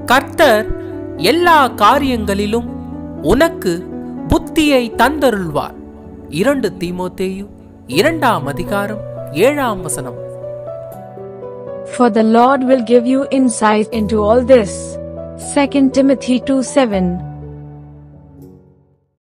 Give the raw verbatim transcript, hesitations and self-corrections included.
கர்த்தர் எல்லா காரியங்களிலும் உனக்கு புத்தியை தந்தருள்வார். இரண்டு தீமோத்தேயு இரண்டாம் அதிகாரம் ஏழாம் வசனம். For the Lord will give you insight into all this. Second Timothy two seven.